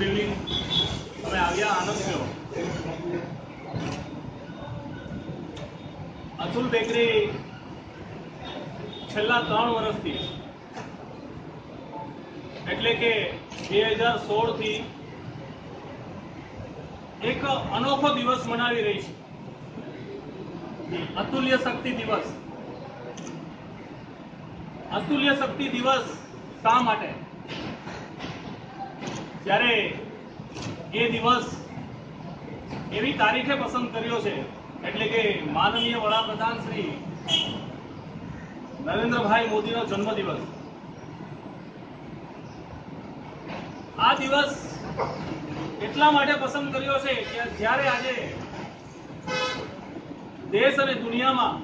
Building અમે આવ્યા, આનંદ થયો. અતુલ બેકરી છેલ્લા 3 વર્ષથી એટલે કે 2016 થી એક અનોખો દિવસ મનાવી રહી છે, અતુલ્ય શક્તિ દિવસ. અતુલ્ય શક્તિ દિવસ શા માટે? જ્યારે એ દિવસ એવી તારીખે પસંદ કર્યો છે, એટલે કે માનનીય વડાપ્રધાન શ્રી નરેન્દ્રભાઈ મોદીનો જન્મદિવસ. આ દિવસ એટલા માટે પસંદ કર્યો છે કે જ્યારે આજે દેશ અને દુનિયામાં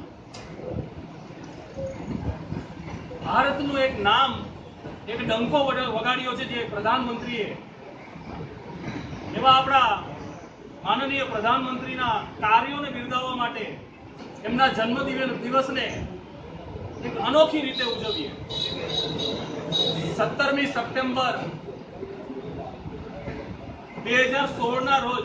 ભારતનું એક નામ, એક ડંકો વગાડ્યો છે, જે પ્રધાનમંત્રીએ, એવા આપણા માનનીય પ્રધાનમંત્રીના કાર્યોને બિરદાવવા માટે એમના જન્મદિવસને એક અનોખી રીતે ઉજવીએ. 17મી સપ્ટેમ્બર 2016 ના રોજ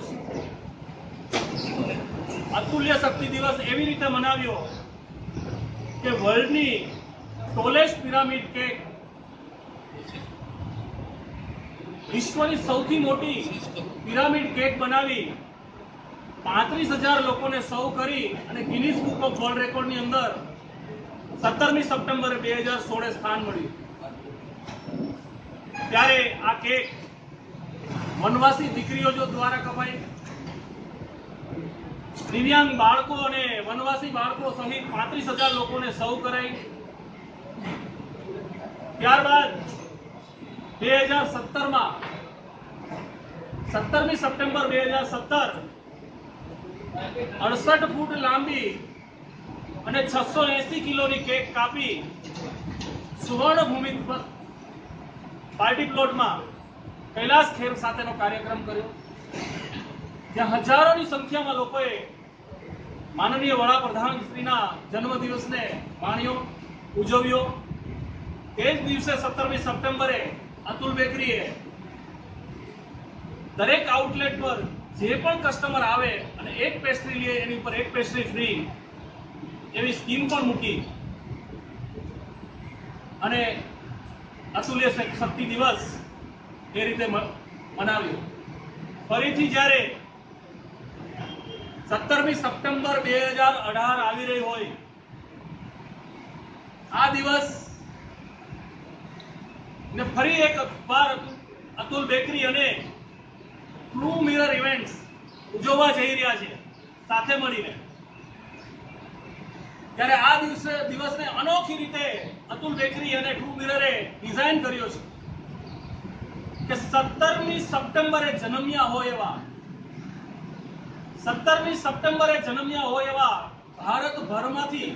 અતુલ્ય શક્તિ દિવસ એવી રીતે મનાવ્યો કે વર્લ્ડની ટોલેસ્ટ પિરામિડ કેક, વિશ્વની સૌથી મોટી પિરામિડ કેક બનાવી 35,000 લોકોને સર્વ કરી અને ગિનીસ બુક ઓફ વર્લ્ડ રેકોર્ડની અંદર 17મી સપ્ટેમ્બરે 2016 સ્થાન મળ્યું. ત્યારે આ કેક વનવાસી દીકરીઓ દ્વારા કપાઈ, દિવ્યાંગ બાળકો અને વનવાસી બાળકો સહિત 35,000 લોકોને સર્વ કરાઈ. ત્યારબાદ 2017માં 17મી સપ્ટેમ્બર 2017 68 ફૂટ લાંબી અને 680 કિલોની કેક કાપી સુવર્ણ ભૂમિ પર પાર્ટી પ્લોટમાં કૈલાસ ખેર સાથેનો કાર્યક્રમ કર્યો, જ્યાં હજારોની સંખ્યામાં લોકોએ માનનીય વડાપ્રધાન શ્રીના જન્મદિવસને માણ્યો, ઉજવ્યો. એ જ દિવસે 17મી સપ્ટેમ્બરે અતુલ બેકરીએ દરેક આઉટલેટ પર જે પણ કસ્ટમર આવે અને એક પેસ્ટ્રી લે એની ઉપર એક પેસ્ટ્રી ફ્રી એવી સ્કીમ પણ મૂકી અને અતુલ્ય શક્તિ દિવસ એ રીતે મનાવ્યો. ફરીથી જ્યારે 17મી સપ્ટેમ્બર 2018 આવી રહી હોય, આ દિવસ ને ફરી એક વાર અતુલ બેકરી અને ટ્રુ મિરર ઇવેન્ટ્સ ઉજવવા જઈ રહ્યા છે સાથે મળીને. ત્યારે આ દિવસને અનોખી રીતે અતુલ બેકરી અને ટ્રુ મિરરે ડિઝાઇન કર્યો છે કે 17મી સપ્ટેમ્બરે જન્મ્યા હોય એવા 17મી સપ્ટેમ્બરે જન્મ્યા હોય એવા ભારતભરમાંથી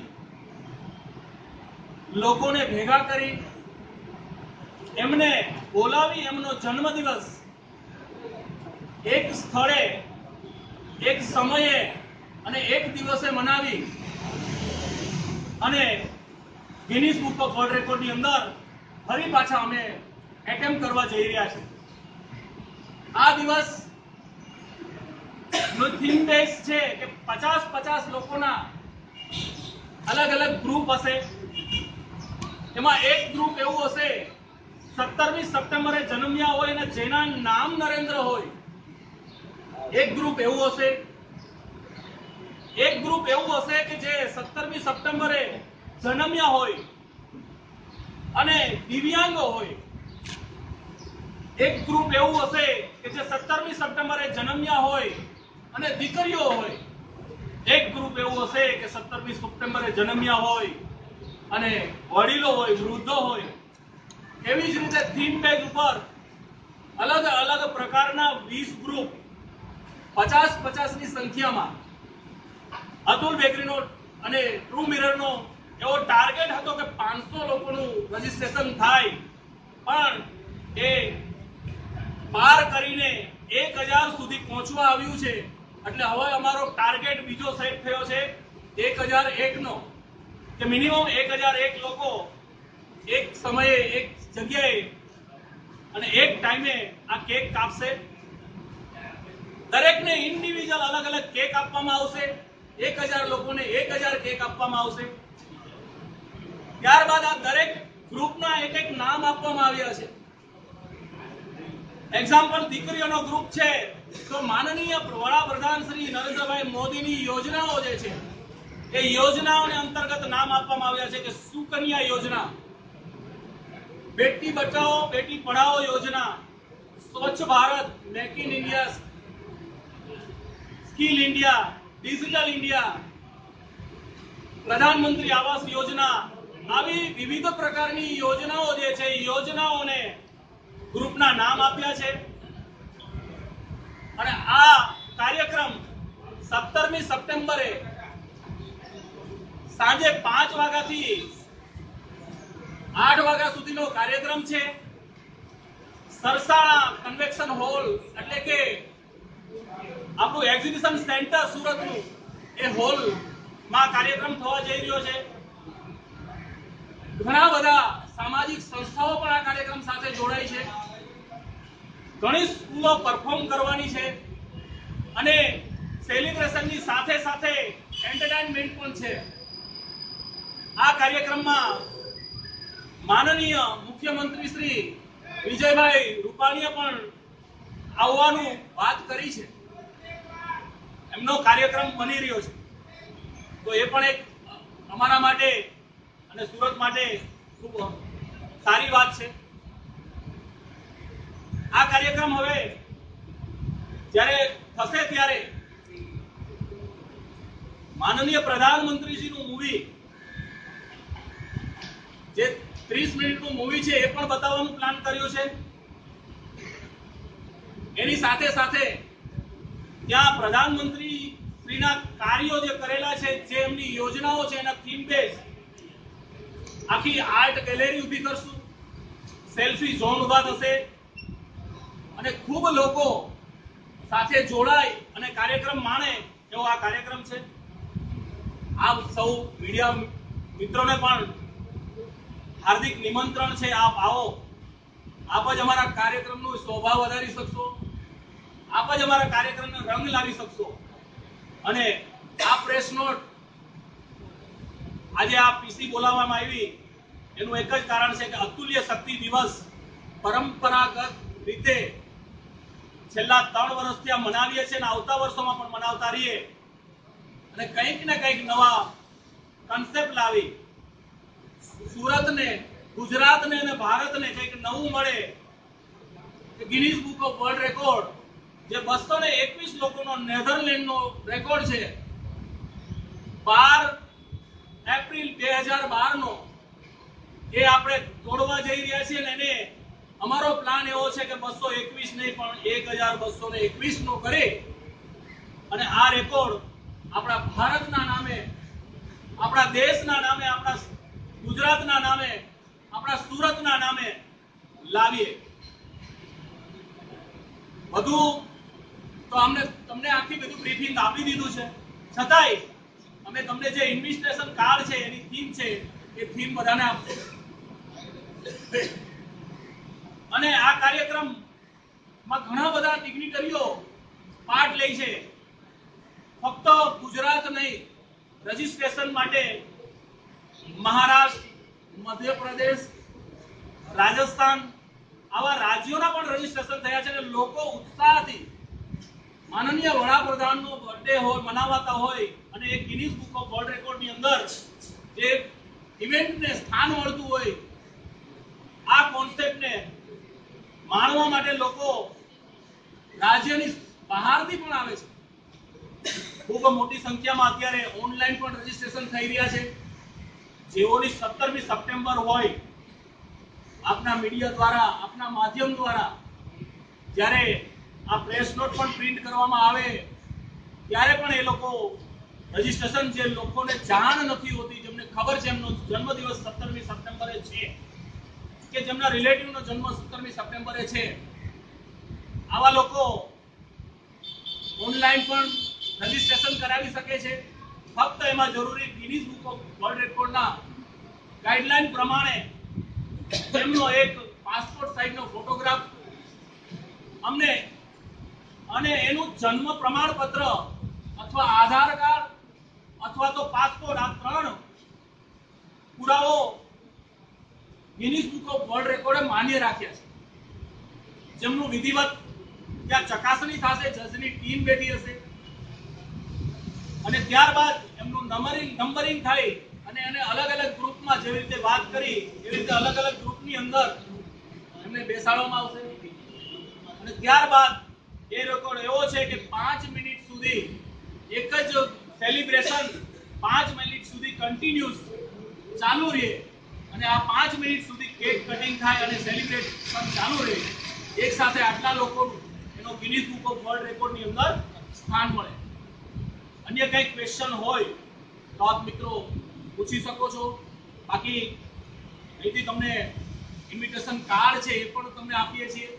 લોકોને ભેગા કરી એમને બોલાવી એમનો જન્મદિવસ એક સ્થળે, એક સમયે અને એક દિવસે મનાવી અને ગિનીસ બુક ઓફ વર્લ્ડ રેકોર્ડની અંદર ફરી પાછા અમે એટેમ્પ કરવા જઈ રહ્યા છીએ. આ દિવસ નો થીમ બેઝ છે કે 50 લોકોના અલગ અલગ ગ્રુપ હશે. એમાં એક ગ્રુપ એવું હશે 17મી સપ્ટેમ્બરે જન્મ્યા હોય અને જેના નામ નરેન્દ્ર હોય, એક ગ્રુપ એવું હશે. એક ગ્રુપ એવું હશે કે જે 17મી સપ્ટેમ્બરે જન્મ્યા હોય અને દિવ્યાંગો હોય. એક ગ્રુપ એવું હશે કે જે 17મી સપ્ટેમ્બરે જન્મ્યા હોય અને દીકરીઓ હોય. એક ગ્રુપ એવું હશે કે 17મી સપ્ટેમ્બરે જન્મ્યા હોય અને વડીલો હોય, વૃદ્ધો હોય. એવી જ રીતે થીમ પેજ ઉપર અલગ અલગ પ્રકારના 20 ગ્રુપ 50-50 ની સંખ્યામાં અતુલ બેકરીનો અને ટ્રુ મિરરનો એવો ટાર્ગેટ હતો કે 500 લોકોનું રજીસ્ટ્રેશન થાય, પણ એ પાર કરીને 1000 સુધી પહોંચવા આવ્યું છે. એટલે હવે અમારો ટાર્ગેટ બીજો સેટ થયો છે 1001 નો, કે મિનિમમ 1001 લોકો એક સમયે એક જગ્યાએ અને એક ટાઈમે આ કેક કાપશે. દરેકને ઇન્ડિવિજ્યુઅલ અલગ અલગ કેક આપવામાં આવશે. 1000 લોકોને 1000 કેક આપવામાં આવશે. ત્યારબાદ આ દરેક ગ્રુપના એક નામ આપવામાં આવ્યા છે. એક્ઝામ્પલ, દીકરીઓનો ગ્રુપ છે તો માનનીય વડાપ્રધાન શ્રી નરેન્દ્રભાઈ મોદીની યોજનાઓ જે છે એ યોજનાઓને અંતર્ગત નામ આપવામાં આવ્યા છે કે સુકન્યા યોજના, બેટી બચાવો બેટી પઢાઓ યોજના, સ્વચ્છ Bharat, make in India, skill India, digital India, પ્રધાનમંત્રી આવાસ યોજના. આવી વિવિધ પ્રકારની યોજનાઓ જે છે યોજનાઓને ગ્રુપના નામ આપ્યા છે. અને આ કાર્યક્રમ 17મી સપ્ટેમ્બરે સાંજે 5 વાગ્યાથી 8 વાગ્યા સુધીનો કાર્યક્રમ છે. સરસાણા કન્વેન્શન હોલ એટલે કે આપણું એક્ઝિબિશન સેન્ટર સુરતનું એ હોલમાં કાર્યક્રમ થવા જઈ રહ્યો છે. ઘણા બધા સામાજિક સંસ્થાઓ પણ આ કાર્યક્રમ સાથે જોડાઈ છે. ઘણી સ્કૂલો પરફોર્મ કરવાની છે અને સેલિબ્રેશનની સાથે સાથે એન્ટરટેનમેન્ટ પણ છે. આ કાર્યક્રમમાં માનનીય મુખ્યમંત્રી શ્રી વિજયભાઈ રૂપાણીએ પણ આવવાનું વાત કરી છે. એમનો કાર્યક્રમ બની રહ્યો છે તો એ પણ એક અમારા માટે અને સુરત માટે ખૂબ સારી વાત છે. આ કાર્યક્રમ હવે જ્યારે થશે ત્યારે માનનીય પ્રધાનમંત્રીજીનું મૂવી જે 30 મિનિટનું મૂવી છે એ પણ બતાવવાનું પ્લાન કર્યું છે. એની સાથે સાથે ત્યાં પ્રધાનમંત્રી શ્રીના કાર્યો જે કરેલા છે, જે એમની યોજનાઓ છે એના થીમ બેઝ આખી આર્ટ ગેલેરી ઊભી કરશું. સેલ્ફી ઝોન ઊભા થશે અને ખૂબ લોકો સાથે જોડાય અને કાર્યક્રમ માણે એવો આ કાર્યક્રમ છે. આપ સૌ મીડિયા મિત્રોને પણ હાર્દિક નિમંત્રણ છે. આપ આવો. આપ જ અમારા કાર્યક્રમનો શોભા વધારી શકશો. આપ જ અમારા કાર્યક્રમને રંગ લાવી શકશો. અને આ પ્રેસ નોટ આજે આ પીસી બોલાવવામાં આવી એનું એક જ કારણ છે કે અતુલ્ય શક્તિ દિવસ પરંપરાગત રીતે છેલ્લા 3 વર્ષથી આ મનાવીએ છીએ અને આવતા વર્ષોમાં પણ મનાવતા રહીએ અને કંઈક ને કંઈક નવા કન્સેપ્ટ લાવી સુરતને, ગુજરાતને અને ભારતને કંઈક નવું મળે. Guinness book of world record જે 221 લોકોનો નેધરલેન્ડનો રેકોર્ડ છે 12 એપ્રિલ 2012 નો એ આપણે તોડવા જઈ રહ્યા છીએ અને એને અમારો પ્લાન એવો છે કે 221 નહીં પણ 1221 નો કરી અને આ રેકોર્ડ આપણા ભારતના નામે, આપણા દેશના નામે, આપણા ગુજરાતના નામે, આપણા સુરતના નામે લાવીએ. વધુ તો તમને આખી બધું બ્રીફિંગ આપી દીધું છે. છતાંય અમે તમને જે ઇન્વિટેશન કાર્ડ છે એની થીમ છે એ થીમ બધાને આપજો. અને આ કાર્યક્રમમાં ઘણા બધા ડિગ્નિટરીઓ પાર્ટ લે છે. ફક્ત ગુજરાત નહીં, રજીસ્ટ્રેશન માટે મહારાષ્ટ્ર, મધ્યપ્રદેશ, રાજસ્થાન આવા રાજ્યોના પણ રજીસ્ટ્રેશન થયા છે અને લોકો ઉત્સાહથી માનનીય વડાપ્રધાનનો બર્થડે હોય મનાવતા હોય અને એક ગિનીઝ બુક ઓફ વર્લ્ડ રેકોર્ડની અંદર જે ઇવેન્ટને સ્થાન મળતું હોય આ કોન્સેપ્ટને માણવા માટે લોકો રાજ્યની બહારથી પણ આવે છે. ખૂબ મોટી સંખ્યામાં અત્યારે ઓનલાઈન પણ રજીસ્ટ્રેશન થઈ રહ્યા છે. જેઓની 17મી સપ્ટેમ્બર હોય આપના મીડિયા દ્વારા, આપના માધ્યમ દ્વારા જ્યારે આ પ્રેસ નોટ પણ પ્રિન્ટ કરવામાં આવે ત્યારે પણ એ લોકો રજીસ્ટ્રેશન, જે લોકોને જાણ નથી હોતી, જેમને ખબર છે એમનો જન્મદિવસ 17મી સપ્ટેમ્બરે છે કે જેમના રિલેટિવનો જન્મ 17મી સપ્ટેમ્બરે છે, આવા લોકો ઓનલાઈન પણ રજીસ્ટ્રેશન કરાવી શકે છે. ફક્ત એમાં જરૂરી ગિનીઝ બુક ઓફ વર્લ્ડ રેકોર્ડના ગાઈડલાઈન પ્રમાણે એમનો એક પાસપોર્ટ સાઇઝનો ફોટોગ્રાફ અમને અને એનું જન્મ પ્રમાણપત્ર અથવા આધાર કાર્ડ અથવા તો પાસપોર્ટ, આ 3 પુરાવો ગિનીસ બુક ઓફ વર્લ્ડ રેકોર્ડે માન્ય રાખ્યા છે, જેમનું વિધિવત ત્યાં ચકાસણી થશે, જજની ટીમ બેઠી હશે અને ત્યારબાદ એમનું નંબરિંગ થાય અને એને અલગ અલગ ગ્રુપમાં, જેવી રીતે વાત કરી એવી રીતે અલગ અલગ ગ્રુપની અંદર એમને બેસાડવામાં આવશે અને ત્યારબાદ એ રેકોર્ડ એવો છે કે 5 મિનિટ સુધી એક જ સેલિબ્રેશન 5 મિનિટ સુધી કન્ટિન્યુઅસ ચાલુ રહે અને આ 5 મિનિટ સુધી કેક કટિંગ થાય અને સેલિબ્રેશન ચાલુ રહે, એક સાથે આટલા લોકોનું એનો ગિનીસ બુક ઓફ વર્લ્ડ રેકોર્ડની અંદર સ્થાન મળે. અન્ય કંઈ ક્વેશ્ચન હોય તો આપ મિત્રો પૂછી શકો છો. બાકી અહીંથી તમને ઇન્વિટેશન કાર્ડ છે એ પણ તમને આપીએ છીએ.